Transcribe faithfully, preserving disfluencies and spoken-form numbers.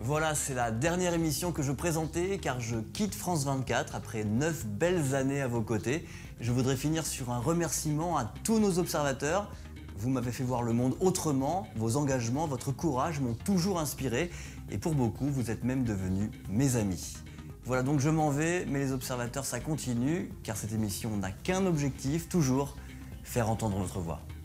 Voilà, c'est la dernière émission que je présentais car je quitte France vingt-quatre après neuf belles années à vos côtés. Je voudrais finir sur un remerciement à tous nos observateurs. Vous m'avez fait voir le monde autrement, vos engagements, votre courage m'ont toujours inspiré et pour beaucoup, vous êtes même devenus mes amis. Voilà, donc je m'en vais, mais les observateurs, ça continue car cette émission n'a qu'un objectif, toujours faire entendre notre voix.